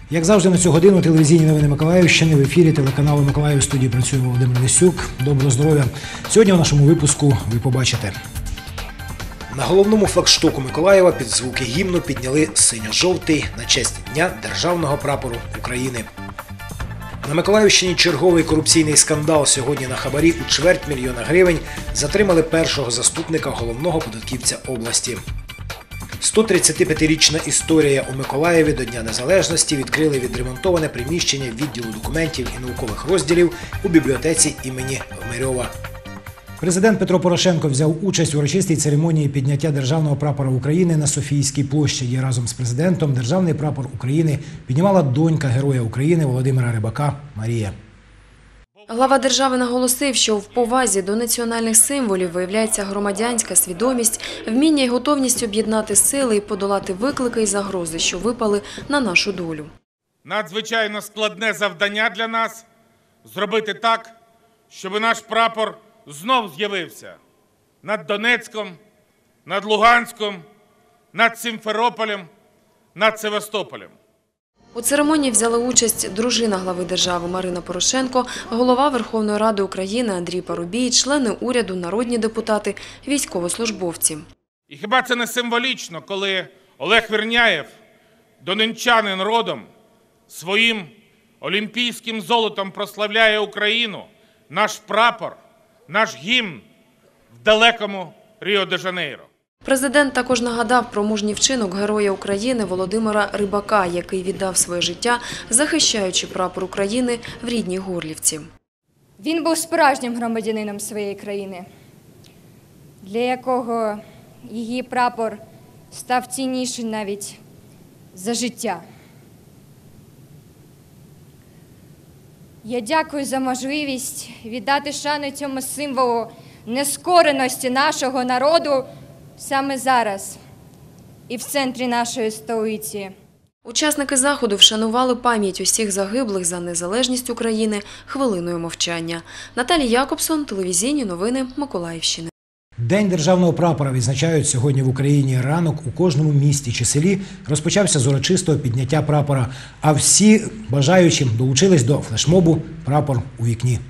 Як завжди на цю годину телевізійні новини Миколаївщини, в ефірі телеканалу «Миколаїв», в студії працює Володимир Лисюк. Доброго здоров'я! Сьогодні у нашому випуску ви побачите. На головному флагштоку Миколаєва під звуки гімну підняли синьо-жовтий на честь Дня Державного прапору України. На Миколаївщині черговий корупційний скандал. Сьогодні на хабарі у чверть мільйона гривень затримали першого заступника головного податківця області. 135-річна історія у Миколаєві до Дня Незалежності відкрили відремонтоване приміщення відділу документів і наукових розділів у бібліотеці імені Гмирьова. Президент Петро Порошенко взяв участь у урочистій церемонії підняття Державного прапора України на Софійській площі. Разом з президентом Державний прапор України піднімала донька Героя України Володимира Рибака Марія. Глава держави наголосив, що в повазі до національних символів виявляється громадянська свідомість, вміння і готовність об'єднати сили і подолати виклики і загрози, що випали на нашу долю. Надзвичайно складне завдання для нас – зробити так, щоб наш прапор знов з'явився над Донецьком, над Луганськом, над Сімферополем, над Севастополем. У церемонії взяли участь дружина глави держави Марина Порошенко, голова Верховної Ради України Андрій Парубій, члени уряду, народні депутати, військовослужбовці. І хіба це не символічно, коли Олег Верняєв, донеччанин родом, своїм олімпійським золотом прославляє Україну, наш прапор, наш гімн в далекому Ріо-де-Жанейро. Президент також нагадав про мужній вчинок Героя України Володимира Рибака, який віддав своє життя, захищаючи прапор України в рідній Горлівці. Він був справжнім громадянином своєї країни, для якого її прапор став цінніший навіть за життя. Я дякую за можливість віддати шану цьому символу нескореності нашого народу саме зараз і в центрі нашої столиці. Учасники заходу вшанували пам'ять усіх загиблих за незалежність України хвилиною мовчання. Наталія Якобсон, телевізійні новини Миколаївщини. День Державного прапора відзначають сьогодні в Україні. Ранок у кожному місті чи селі розпочався з урочистого підняття прапора, а всі бажаючі долучились до флешмобу «Прапор у вікні».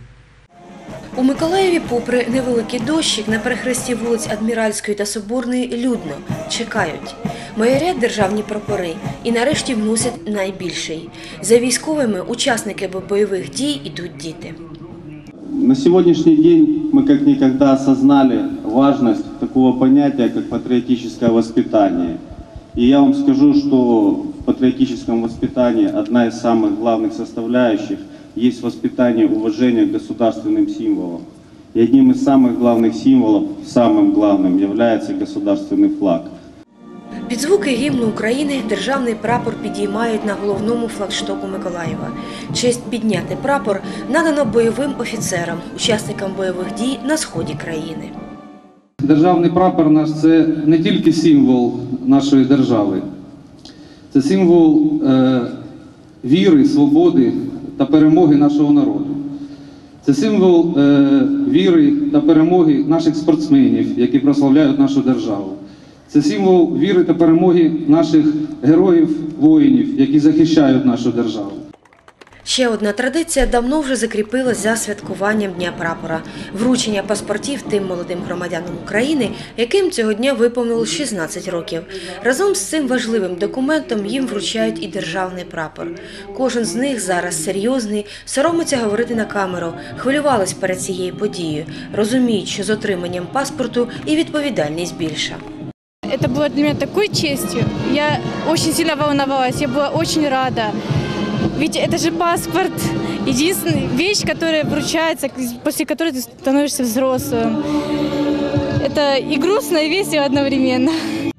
У Миколаєві, попри невеликий дощик, на перехресті вулиць Адміральської та Соборної людно, чекають. Майорять державні прапори і нарешті вносять найбільший. За військовими учасники бойових дій ідуть діти. На сегодняшний день мы как никогда осознали важность такого понятия, как патриотическое воспитание. И я вам скажу, что в патриотическом воспитании одна из самых главных составляющих есть воспитание уважения к государственным символам. И одним из самых главных символов, самым главным, является государственный флаг. Під звуки гімну України державний прапор підіймають на головному флагштоку Миколаєва. Честь підняти прапор надано бойовим офіцерам, учасникам бойових дій на сході країни. Державний прапор наш – це не тільки символ нашої держави. Це символ віри, свободи та перемоги нашого народу. Це символ віри та перемоги наших спортсменів, які прославляють нашу державу. Це символ віри та перемоги наших героїв-воїнів, які захищають нашу державу. Ще одна традиція давно вже закріпилась за святкуванням Дня прапора – вручення паспортів тим молодим громадянам України, яким цього дня виповнилось 16 років. Разом з цим важливим документом їм вручають і державний прапор. Кожен з них зараз серйозний, соромиться говорити на камеру, хвилювались перед цією подією, розуміють, що з отриманням паспорту і відповідальність більша. Это было для меня такой честью. Я очень сильно волновалась, я была очень рада. Ведь это же паспорт, единственная вещь, которая вручается, после которой ты становишься взрослым. Это и грустно, и весело одновременно.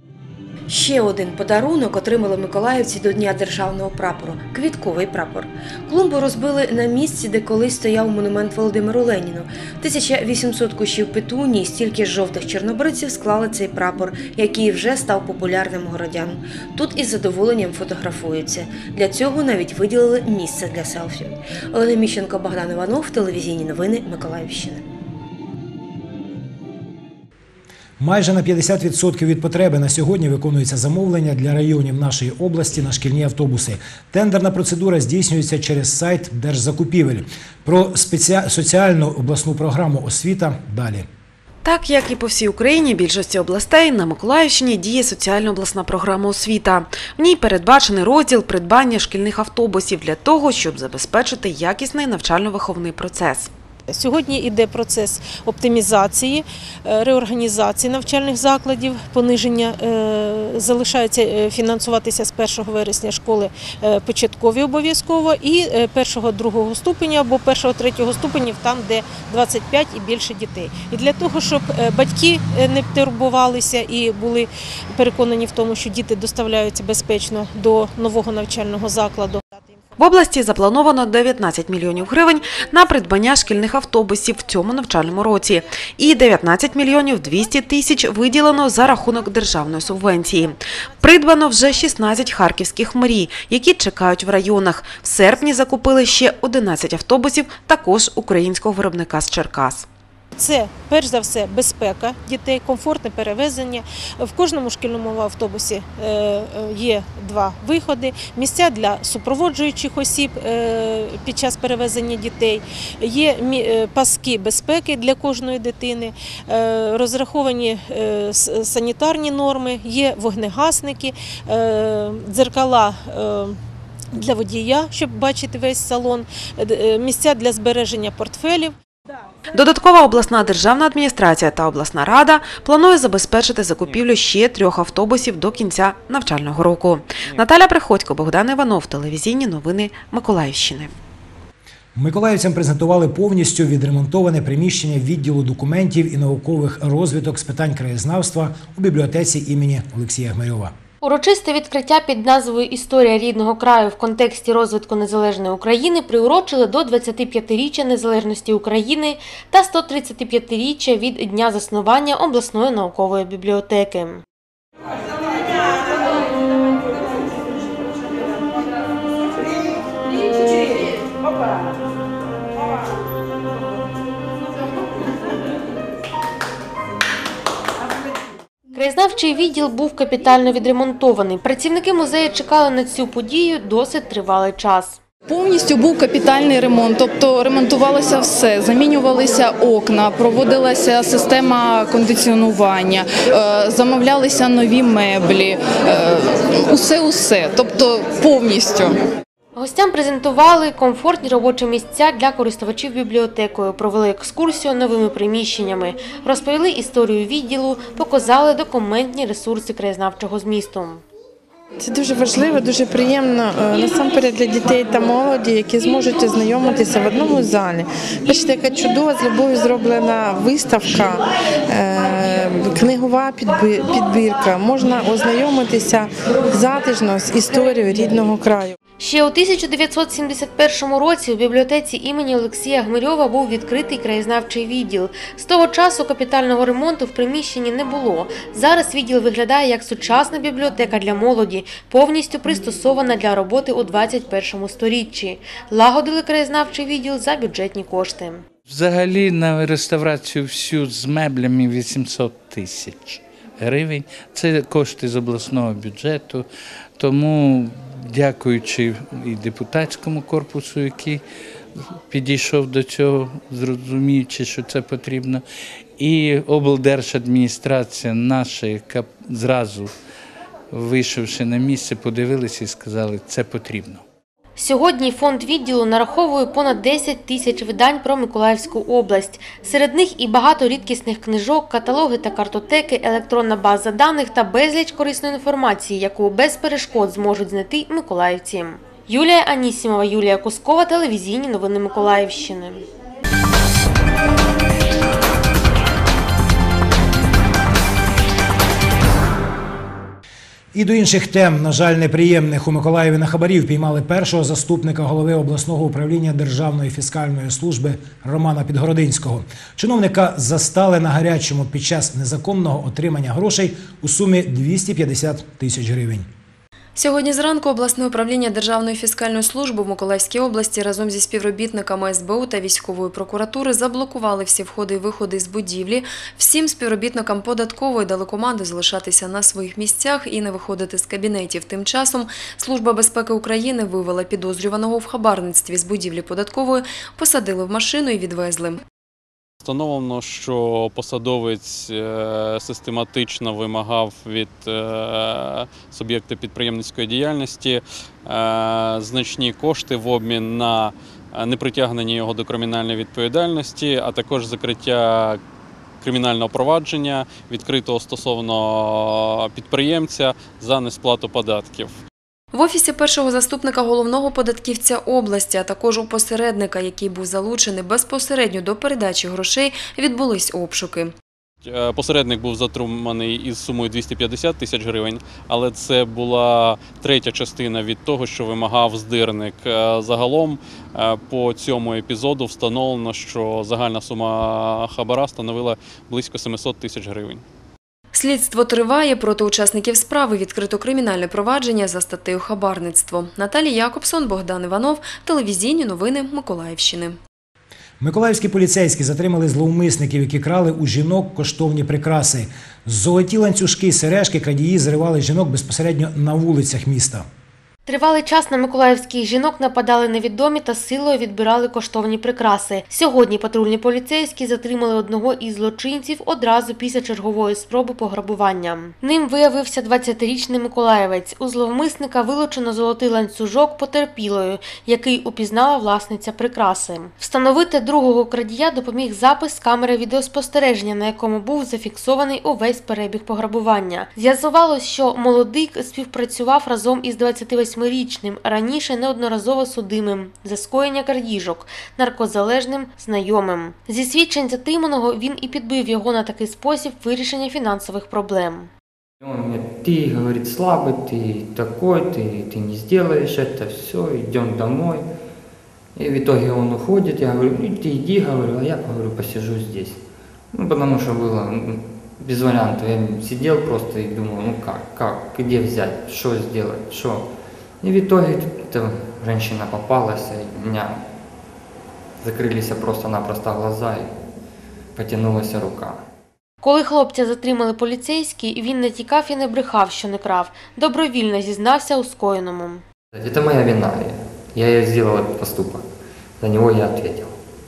Ще один подарунок отримали миколаївці до Дня Державного прапору – квітковий прапор. Клумбу розбили на місці, де колись стояв монумент Володимиру Леніну. 1800 кущів петунії, стільки ж жовтих чорнобривців склали цей прапор, який вже став популярним у городян. Тут із задоволенням фотографуються. Для цього навіть виділили місце для селфі. Олена Міщенко, Богдан Іванов, телевізійні новини Миколаївщини. Майже на 50% від потреби на сьогодні виконується замовлення для районів нашої області на шкільні автобуси. Тендерна процедура здійснюється через сайт Держзакупівель. Про соціальну обласну програму «Освіта» далі. Так, як і по всій Україні, більшості областей, на Миколаївщині діє соціальна обласна програма «Освіта». В ній передбачений розділ придбання шкільних автобусів для того, щоб забезпечити якісний навчально-виховний процес. Сьогодні йде процес оптимізації, реорганізації навчальних закладів, пониження, залишається фінансуватися з 1 вересня школи початкові обов'язково і 1-2 ступеня або 1-3 ступенів там, де 25 і більше дітей. І для того, щоб батьки не турбувалися і були переконані в тому, що діти доставляються безпечно до нового навчального закладу. В області заплановано 19 мільйонів гривень на придбання шкільних автобусів в цьому навчальному році. І 19 мільйонів 200 тисяч виділено за рахунок державної субвенції. Придбано вже 16 харківських мрій, які чекають в районах. В серпні закупили ще 11 автобусів, також українського виробника з Черкас. Це, перш за все, безпека дітей, комфортне перевезення. В кожному шкільному автобусі є 2 виходи, місця для супроводжуючих осіб під час перевезення дітей, є паски безпеки для кожної дитини, розраховані санітарні норми, є вогнегасники, дзеркала для водія, щоб бачити весь салон, місця для збереження портфелів. Додаткова обласна державна адміністрація та обласна рада планує забезпечити закупівлю ще 3 автобусів до кінця навчального року. Наталя Приходько, Богдан Іванов, телевізійні новини Миколаївщини. Миколаївцям презентували повністю відремонтоване приміщення відділу документів і наукових розвиток з питань краєзнавства у бібліотеці імені Олексія Гмирьова. Урочисте відкриття під назвою «Історія рідного краю в контексті розвитку незалежної України» приурочили до 25-річчя незалежності України та 135-річчя від дня заснування обласної наукової бібліотеки. Краєзнавчий відділ був капітально відремонтований. Працівники музею чекали на цю подію досить тривалий час. Повністю був капітальний ремонт, тобто ремонтувалося все, замінювалися окна, проводилася система кондиціонування, замовлялися нові меблі, усе, тобто повністю. Гостям презентували комфортні робочі місця для користувачів бібліотекою, провели екскурсію новими приміщеннями, розповіли історію відділу, показали документні ресурси краєзнавчого змісту. Це дуже важливо, дуже приємно, насамперед для дітей та молоді, які зможуть ознайомитися в одному залі. Бачите, яка чудова з любов'ю зроблена виставка, книгова підбірка. Можна ознайомитися затишно з історією рідного краю. Ще у 1971 році у бібліотеці імені Олексія Гмирьова був відкритий краєзнавчий відділ. З того часу капітального ремонту в приміщенні не було. Зараз відділ виглядає як сучасна бібліотека для молоді, повністю пристосована для роботи у 21 сторіччі. Лагодили краєзнавчий відділ за бюджетні кошти. Взагалі на реставрацію всю з меблями 800 тисяч гривень. Це кошти з обласного бюджету, тому дякуючи і депутатському корпусу, який підійшов до цього, зрозуміючи, що це потрібно, і облдержадміністрація наша, яка зразу, вийшовши на місце, подивилися і сказали, це потрібно. Сьогодні фонд відділу нараховує понад 10 тисяч видань про Миколаївську область. Серед них і багато рідкісних книжок, каталоги та картотеки, електронна база даних та безліч корисної інформації, яку без перешкод зможуть знайти миколаївці. Юлія Анісімова, Юлія Кускова, телевізійні новини Миколаївщини. І до інших тем, на жаль, неприємних. У Миколаєві на хабарів піймали першого заступника голови обласного управління Державної фіскальної служби Романа Підгородинського. Чиновника застали на гарячому під час незаконного отримання грошей у сумі 250 тисяч гривень. Сьогодні зранку обласне управління Державної фіскальної служби в Миколаївській області разом зі співробітниками СБУ та військової прокуратури заблокували всі входи і виходи з будівлі. Всім співробітникам податкової дали команду залишатися на своїх місцях і не виходити з кабінетів. Тим часом Служба безпеки України вивела підозрюваного в хабарництві з будівлі податкової, посадили в машину і відвезли. Встановлено, що посадовець систематично вимагав від суб'єкта підприємницької діяльності значні кошти в обмін на непритягнення його до кримінальної відповідальності, а також закриття кримінального провадження, відкритого стосовно підприємця за несплату податків. В офісі першого заступника головного податківця області, а також у посередника, який був залучений безпосередньо до передачі грошей, відбулись обшуки. Посередник був затриманий із сумою 250 тисяч гривень, але це була третя частина від того, що вимагав здирник. Загалом по цьому епізоду встановлено, що загальна сума хабара становила близько 700 тисяч гривень. Слідство триває, проти учасників справи відкрито кримінальне провадження за статтею хабарництво. Наталія Якобсон, Богдан Іванов, телевізійні новини Миколаївщини. Миколаївські поліцейські затримали зловмисників, які крали у жінок коштовні прикраси. Золоті ланцюжки і сережки крадії зривали жінок безпосередньо на вулицях міста. Тривалий час на миколаївських жінок нападали невідомі та силою відбирали коштовні прикраси. Сьогодні патрульні поліцейські затримали одного із злочинців одразу після чергової спроби пограбування. Ним виявився 20-річний миколаївець. У зловмисника вилучено золотий ланцюжок потерпілою, який упізнала власниця прикраси. Встановити другого крадія допоміг запис з камери відеоспостереження, на якому був зафіксований увесь перебіг пограбування. З'ясувалось, що молодик співпрацював разом із 28-річним, раніше неодноразово судимим за скоєння крадіжок, наркозалежним знайомим. Зі свідчень затриманого він і підбив його на такий спосіб вирішення фінансових проблем. Он мне: ты, говорит, слабый, ты такой, ты не сделаешь это, все, идем домой. И в итоге он уходит, я говорю: ты иди, говорю, а я, говорю, посижу здесь. Потому что было без вариантов, я сидел просто и думал, как, где взять, что сделать, что. И в итоге эта женщина попалась, и у меня закрылись просто-напросто глаза и потянулась рука. Коли хлопця затримали поліцейські, він не тікав і не брехав, що не крав. Добровільно зізнався у скоєному. Это моя вина. Я сделал этот поступок. За него я ответил.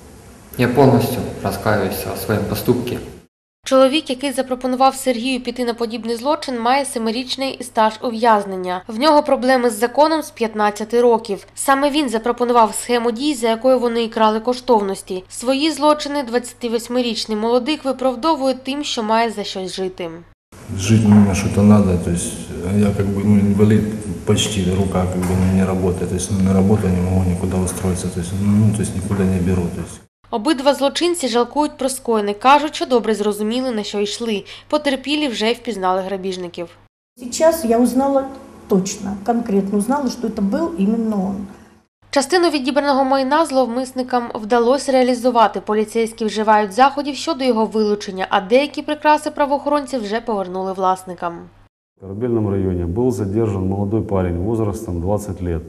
Я полностью раскаиваюсь о своем поступке. Чоловік, який запропонував Сергію піти на подібний злочин, має 7-річний стаж ув'язнення. В нього проблеми з законом з 15 років. Саме він запропонував схему дій, за якою вони і крали коштовності. Свої злочини 28-річний молодик виправдовує тим, що має за щось жити. Жить мне что-то надо, то есть я инвалид почти, рука не работает, то есть на работу не могу никуда устроиться, то есть никуда не беру. Обидва злочинці жалкують про скоєне, кажуть, що добре зрозуміли, на що йшли. Потерпілі вже впізнали грабіжників. Сейчас я узнала точно, конкретно узнала, что это был именно он. Частину відібраного майна зловмисникам вдалося реалізувати. Поліцейські вживають заходів щодо його вилучення, а деякі прикраси правоохоронці вже повернули власникам. В Корабельном районе был задержан молодой парень возрастом 20 лет.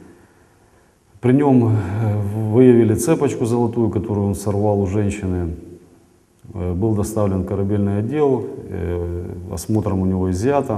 При нем выявили цепочку золотую, которую он сорвал у женщины. Был доставлен в корабельный отдел, осмотром у него изъято.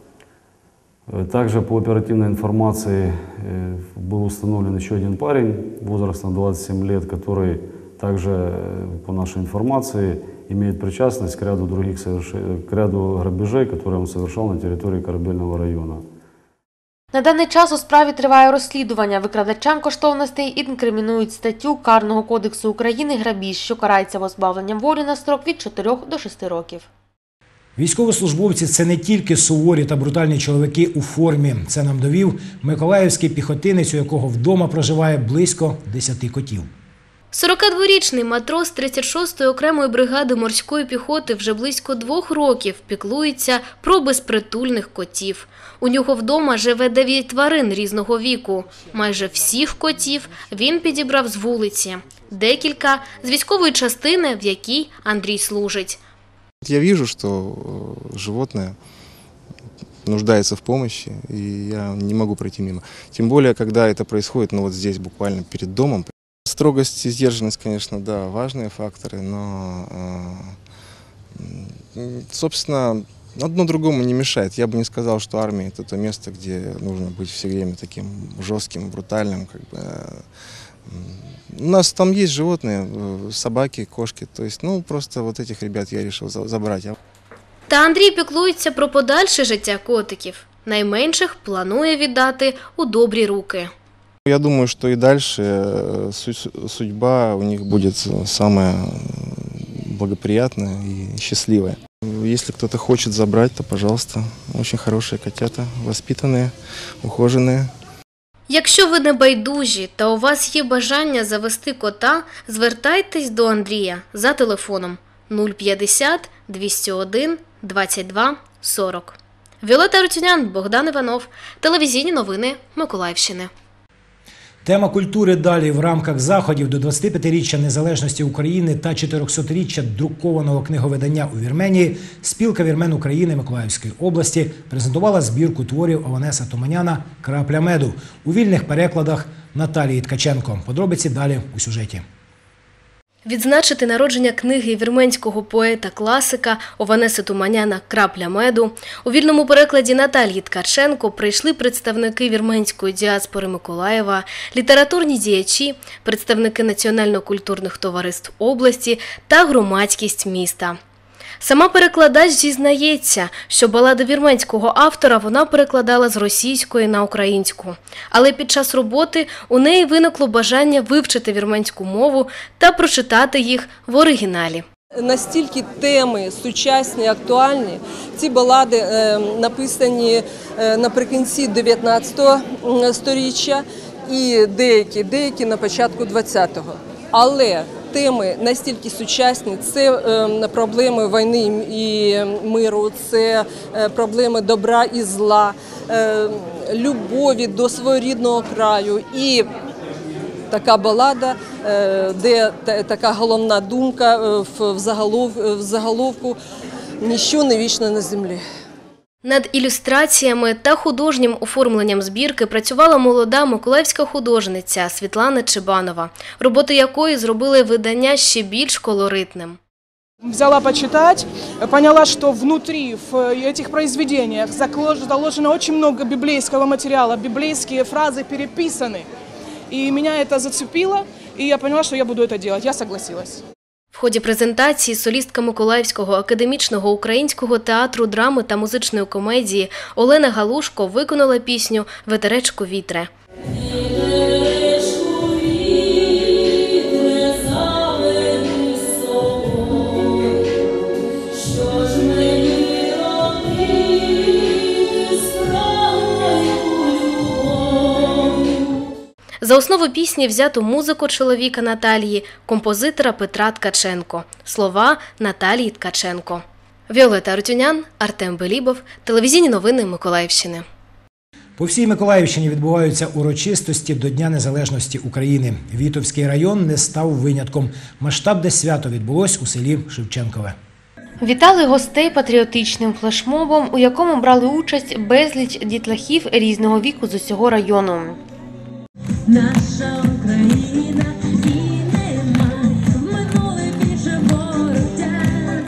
Также по оперативной информации был установлен еще один парень возрастом 27 лет, который также, по нашей информации, имеет причастность к ряду грабежей, которые он совершал на территории Корабельного района. На даний час у справі триває розслідування. Викрадачам коштовностей інкримінують статтю Карного кодексу України «Грабіж», що карається позбавленням волі на строк від 4 до 6 років. Військовослужбовці – це не тільки суворі та брутальні чоловіки у формі. Це нам довів миколаївський піхотинець, у якого вдома проживає близько 10 котів. 42-річний матрос 36-ї окремої бригади морської піхоти вже близько 2 років піклується про безпритульних котів. У нього вдома живе 9 тварин різного віку. Майже всіх котів він підібрав з вулиці. Декілька – з військової частини, в якій Андрій служить. Я вижу, что животное нуждается в помощи, и я не могу пройти мимо. Тем более, когда это происходит, ну вот здесь, буквально перед домом. Строгость и сдержанность, конечно, да, важные факторы, но, собственно, одно другому не мешает. Я бы не сказал, что армия – это то место, где нужно быть все время таким жестким, брутальным. Как бы. У нас там есть животные, собаки, кошки. То есть, ну, просто вот этих ребят я решил забрать. Та Андрій піклується про подальше життя котиків. Найменших планує віддати у добрі руки. Я думаю, что и дальше судьба у них будет самая благоприятная и счастливая. Если кто-то хочет забрать, то, пожалуйста, очень хорошие котята, воспитанные, ухоженные. Якщо ви не байдужі та у вас є бажання завести кота, звертайтесь до Андрія за телефоном 050 201 22 40. Віолетта Арутюнян, Богдан Іванов. Телевізійні новини Миколаївщини. Тема культури далі в рамках заходів до 25-річчя незалежності України та 400-річчя друкованого книговидання у Вірменії спілка вірмен України Миколаївської області презентувала збірку творів Ованеса Туманяна «Крапля меду» у вільних перекладах Наталії Ткаченко. Подробиці далі у сюжеті. Відзначити народження книги вірменського поета-класика Ованеси Туманяна «Крапля меду» у вільному перекладі Наталії Ткаченко прийшли представники вірменської діаспори Миколаєва, літературні діячі, представники національно-культурних товариств області та громадськість міста. Сама перекладач зізнається, що балади вірменського автора вона перекладала з російської на українську. Але під час роботи у неї виникло бажання вивчити вірменську мову та прочитати їх в оригіналі. Настільки теми сучасні, актуальні, ці балади написані наприкінці 19 століття і деякі на початку 20-го. Але теми настільки сучасні, це проблеми війни і миру, це проблеми добра і зла, любові до свого рідного краю. І така балада, де така головна думка в заголовку «Ніщо не вічне на землі». Над ілюстраціями та художнім оформленням збірки працювала молода миколаївська художниця Світлана Чебанова, роботи якої зробили видання ще більш колоритним. Взяла почитать, поняла, что внутри в этих произведениях заложено очень много библейского материала, библейские фразы переписаны. И меня это зацепило, и я поняла, что я буду это делать. Я согласилась. В ході презентації солістка Миколаївського академічного українського театру драми та музичної комедії Олена Галушко виконала пісню «Ветеречку вітре». За основу пісні взято музику чоловіка Наталії, композитора Петра Ткаченко, слова Наталії Ткаченко. Віолетта Арутюнян, Артем Белібов, телевізійні новини Миколаївщини. По всій Миколаївщині відбуваються урочистості до Дня незалежності України. Вітовський район не став винятком. Масштабне свято відбулось у селі Шевченкове. Вітали гостей патріотичним флешмобом, у якому брали участь безліч дітлахів різного віку з усього району. Наша Україна і нема, в минуле більше вороття.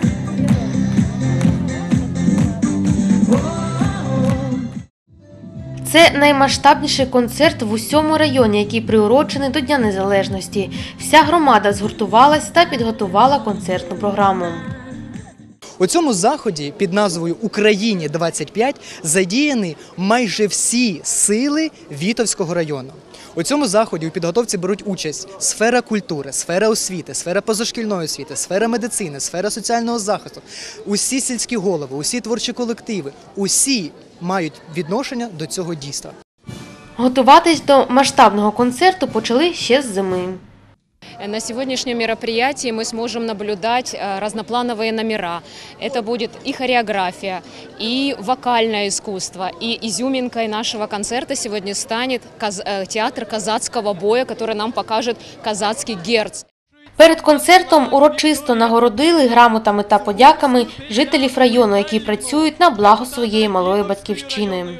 Це наймасштабніший концерт в усьому районі, який приурочений до Дня Незалежності. Вся громада згуртувалась та підготувала концертну програму. У цьому заході під назвою «Україні-25» задіяні майже всі сили Вітовського району. У цьому заході у підготовці беруть участь сфера культури, сфера освіти, сфера позашкільної освіти, сфера медицини, сфера соціального захисту. Усі сільські голови, усі творчі колективи, усі мають відношення до цього дійства. Готуватись до масштабного концерту почали ще з зими. На сегодняшнем мероприятии мы сможем наблюдать разноплановые номера. Это будет и хореография, и вокальное искусство. И изюминкой нашего концерта сегодня станет театр казацкого боя, который нам покажет казацкий герц. Перед концертом урочисто нагородили грамотами та подяками жителів району, які працюють на благо своєї малої батьківщини.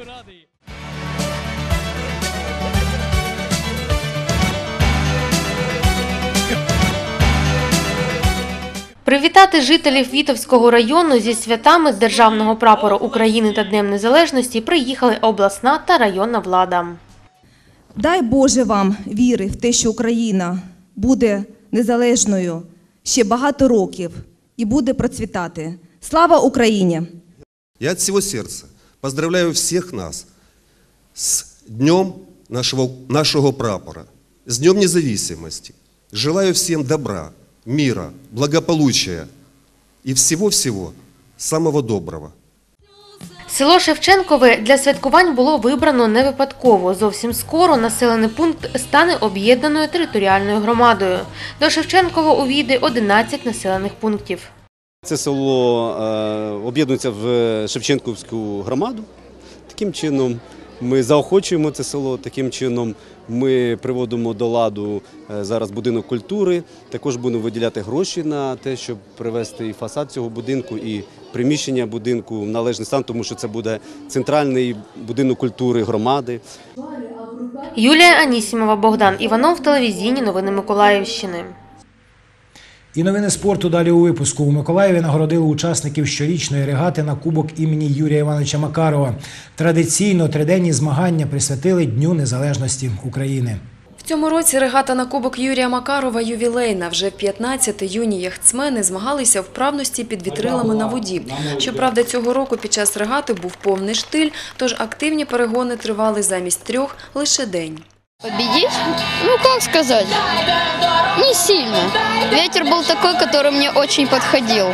Привітати жителів Вітовського району зі святами Державного прапора України та Днем Незалежності приїхали обласна та районна влада. Дай Боже вам віри в те, що Україна буде незалежною ще багато років і буде процвітати. Слава Україні! Я от всего сердца поздравляю всех нас с Днем нашего прапора, с Днем независимости. Желаю всем добра, мира, благополучия и всего-всего самого доброго. Село Шевченкове для святкувань було вибрано не випадково. Зовсім скоро населений пункт стане об'єднаною територіальною громадою. До Шевченкова увійде 11 населених пунктів. Це село об'єднується в Шевченківську громаду. Таким чином ми заохочуємо це село, таким чином ми приводимо до ладу зараз будинок культури. Також будемо виділяти гроші на те, щоб привести і фасад цього будинку, і приміщення будинку в належний стан, тому що це буде центральний будинок культури громади. Юлія Анісімова, Богдан Іванов, телевізійні новини Миколаївщини. І новини спорту далі у випуску. У Миколаєві нагородили учасників щорічної регати на кубок імені Юрія Івановича Макарова. Традиційно триденні змагання присвятили Дню Незалежності України. В цьому році регата на кубок Юрія Макарова ювілейна. Вже в 15-те юні яхтсмени змагалися в вправності під вітрилами на воді. Щоправда, цього року під час регати був повний штиль, тож активні перегони тривали замість 3 лише день. Победить? Ну, как сказать, не сильно. Ветер был такой, который мне очень подходил.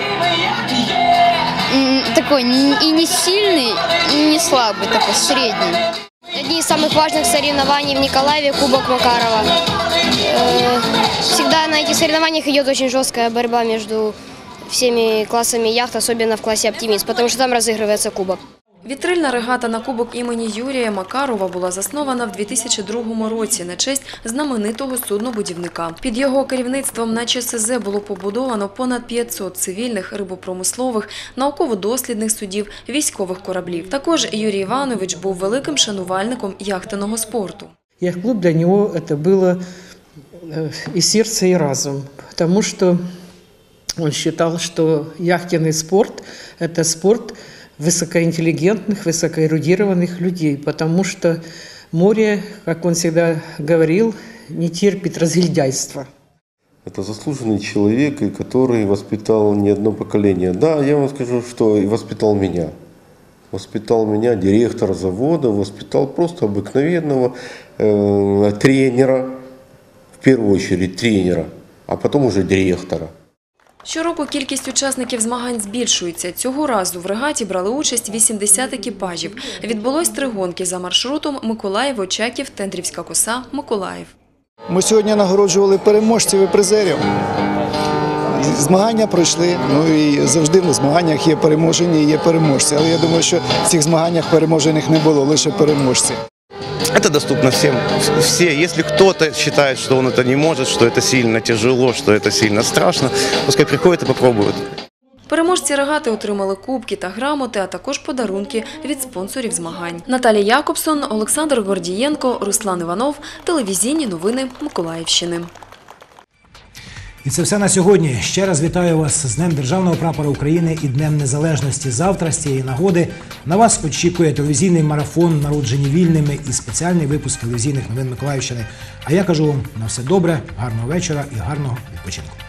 Такой и не сильный, и не слабый, такой средний. Одни из самых важных соревнований в Николаеве – Кубок Макарова. Всегда на этих соревнованиях идет очень жесткая борьба между всеми классами яхт, особенно в классе «Оптимист», потому что там разыгрывается кубок. Вітрильна регата на кубок імені Юрія Макарова була заснована в 2002 році на честь знаменитого суднобудівника. Під його керівництвом на ЧСЗ було побудовано понад 500 цивільних, рибопромислових, науково-дослідних судів, військових кораблів. Також Юрій Іванович був великим шанувальником яхтенного спорту. Яхт-клуб для нього це було і серце, і разум, тому що він вважав, що яхтенний спорт – це спорт высокоинтеллигентных, высокоэрудированных людей, потому что море, как он всегда говорил, не терпит разгильдяйства. Это заслуженный человек, который воспитал не одно поколение. Да, я вам скажу, что и воспитал меня. Воспитал меня, директора завода, воспитал просто обыкновенного тренера, в первую очередь тренера, а потом уже директора. Щороку кількість учасників змагань збільшується. Цього разу в регаті брали участь 80 екіпажів. Відбулось 3 гонки за маршрутом Миколаїв-Очаків, Тендрівська коса, Миколаїв. Ми сьогодні нагороджували переможців і призерів. Змагання пройшли, і завжди в змаганнях є переможені і є переможці. Але я думаю, що в цих змаганнях переможених не було, лише переможці. Это доступно всем. Все, если кто-то считает, что он это не может, что это сильно тяжело, что это сильно страшно, пускай приходят и попробуют. Переможці регати отримали кубки та грамоти, а також подарунки від спонсорів змагань. Наталія Якобсон, Олександр Гордієнко, Руслан Іванов. Телевізійні новини Миколаївщини. І це все на сьогодні. Ще раз вітаю вас з Днем Державного прапора України і Днем Незалежності. Завтра з цієї нагоди на вас очікує телевізійний марафон «Народжені вільними» і спеціальний випуск телевізійних новин Миколаївщини. А я кажу вам на все добре, гарного вечора і гарного відпочинку.